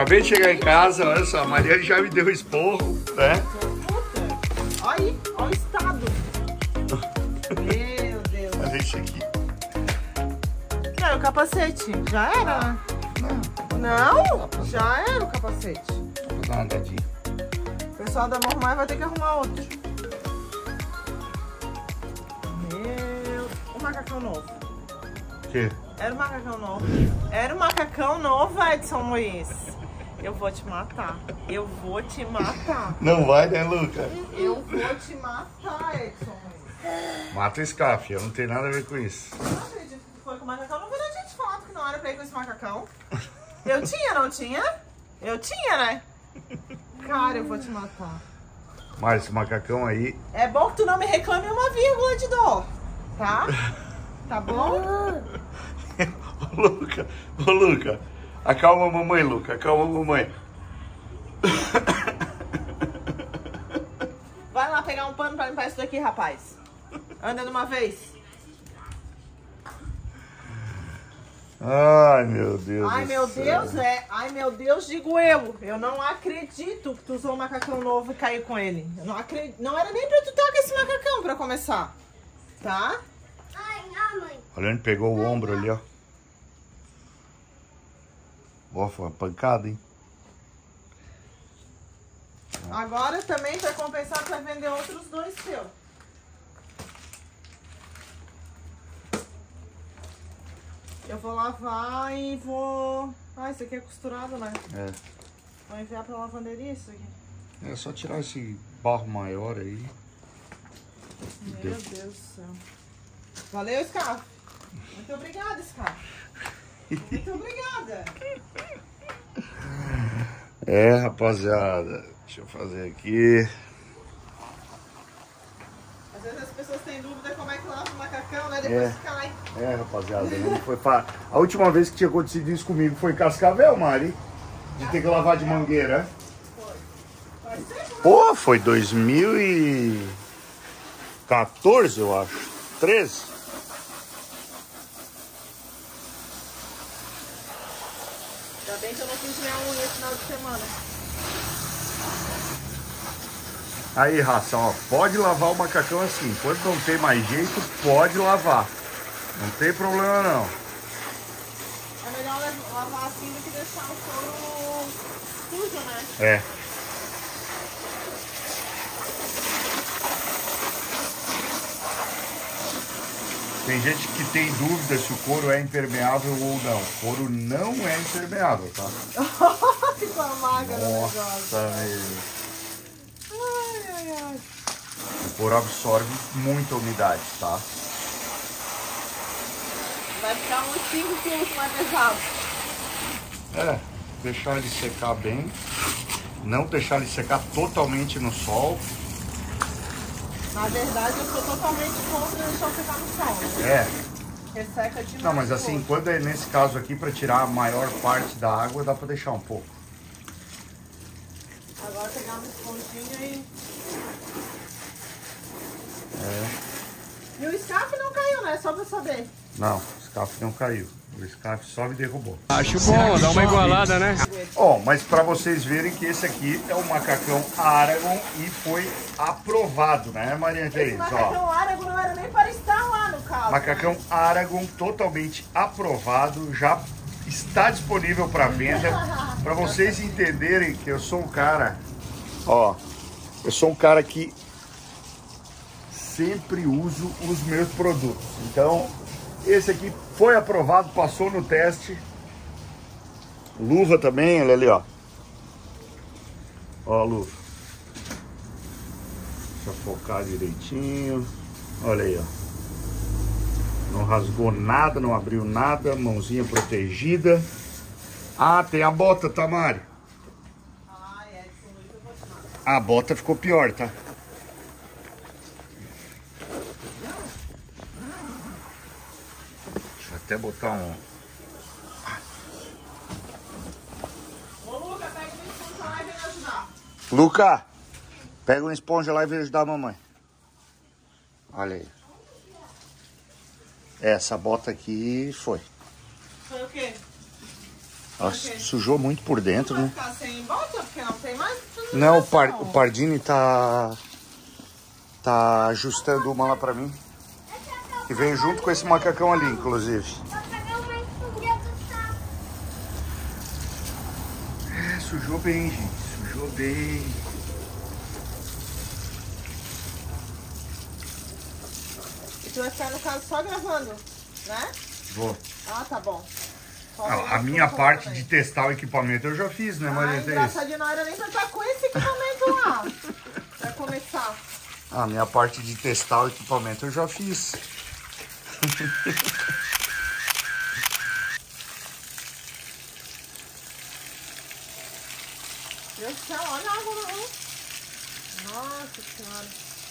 Acabei de chegar em casa, olha só, a Mariane já me deu esporro, né? Olha aí, olha o estado. Meu Deus. Olha isso aqui. Não, o capacete, já era, né? Não, já era o capacete. Vou dar uma andadinha. O pessoal da Mormai vai ter que arrumar outro. O macacão novo. O quê? Era o macacão novo. Era o macacão novo, Edson Luiz. Eu vou te matar. Eu vou te matar. Não vai, né, Luca? Eu vou te matar, Edson Luiz. Mata o Scarf, eu não tenho nada a ver com isso. Eu não acredito que foi com o macacão. Não vi a gente falar que não era pra ir com esse macacão. Eu tinha, não tinha? Eu tinha, né? Cara, eu vou te matar. Mas esse macacão aí... É bom que tu não me reclame uma vírgula de dó, tá? Tá bom? Ô Luca, acalma a mamãe, Luca, acalma a mamãe. Vai lá pegar um pano pra limpar isso daqui, rapaz. Anda de uma vez. Ai, meu Deus. Ai, meu Deus, Ai, meu Deus, digo eu. Eu não acredito que tu usou um macacão novo e caiu com ele. Eu não acredito. Não era nem pra tu estar com esse macacão pra começar. Tá? Olha onde pegou o ombro ali, ó. Ó, foi uma pancada, hein? Agora também, pra compensar, tu vai vender outros dois teus. Eu vou lavar e vou... Ah, isso aqui é costurado, né? É. Vou enviar pra lavanderia isso aqui. É só tirar esse barro maior aí. Meu Deus do céu. Valeu, Scarf. Muito obrigada, Scarf. Muito obrigada. É, rapaziada. Deixa eu fazer aqui. Às vezes as pessoas têm dúvida como é que lava o macacão, né? Depois fica lá e... É, rapaziada. Não foi A última vez que tinha acontecido isso comigo foi em Cascavel, Mari. De ter que lavar de mangueira. Foi. Faz tempo, Pô, foi 2014, eu acho. 13. ainda bem que eu não fiz minha unha no final de semana. Aí, raça, ó, pode lavar o macacão assim. Quando não tem mais jeito, pode lavar. Não tem problema, não. É melhor lavar assim do que deixar o couro sujo, né? É. Tem gente que tem dúvida se o couro é impermeável ou não. O couro não é impermeável, tá? Ficou a maga no negócio. Nossa, meu. Ai, ai, ai. O couro absorve muita umidade, tá? Vai ficar uns 5 quilos mais pesado. É, deixar ele secar bem. Não deixar ele secar totalmente no sol. Na verdade, eu sou totalmente contra deixar secar no sol, né? É. Resseca demais. Não, mas assim, quando é nesse caso aqui, para tirar a maior parte da água, dá para deixar um pouco. Agora pegar uma esponjinha e... É. E o Scarf não caiu, né? Só pra saber. Não, o Scarf não caiu. O Scarf só me derrubou. Acho bom, dá uma igualada, né? Ó, mas para vocês verem que esse aqui é o macacão Aragon e foi aprovado, né, Maria Esse Reis? macacão Aragon não era nem para estar lá no carro. Macacão Aragon totalmente aprovado, já está disponível para venda. Para vocês entenderem que eu sou um cara, ó, eu sou um cara que sempre uso os meus produtos. Então, esse aqui foi aprovado, passou no teste. Luva também, olha ali, ó. Ó a luva. Deixa eu focar direitinho. Olha aí, ó. Não rasgou nada, não abriu nada, mãozinha protegida. Ah, tem a bota, tá, Mari? Ai, Edson Luiz, eu vou te matar. A bota ficou pior, tá? Deixa eu até botar um... Ô, Luca, pega uma esponja lá e vem me ajudar. Luca, pega uma esponja lá e vem ajudar a mamãe. Olha aí. Essa bota aqui foi. Foi o quê? Nossa, sujou muito por dentro, Vai né? ficar sem bota, porque não tem mais Não, sustentação. o Pardini tá ajustando uma lá pra mim. Que veio junto com esse macacão ali, inclusive. É, sujou bem, gente. Sujou bem. E tu vai ficar, no caso, só gravando, né? Vou. Ah, tá bom. A minha parte de testar o equipamento eu já fiz, né, Maria Teresa? Engraçadinho, não era nem pra estar com esse equipamento lá. Pra começar. A minha parte de testar o equipamento eu já fiz. Meu Deus do céu, olha a água na mão. Nossa senhora.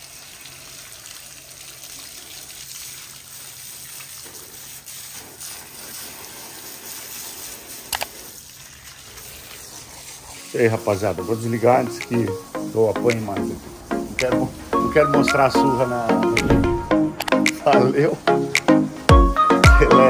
E aí, rapaziada, vou desligar antes que eu apanhe mais. Não quero mostrar a surra na... Valeu.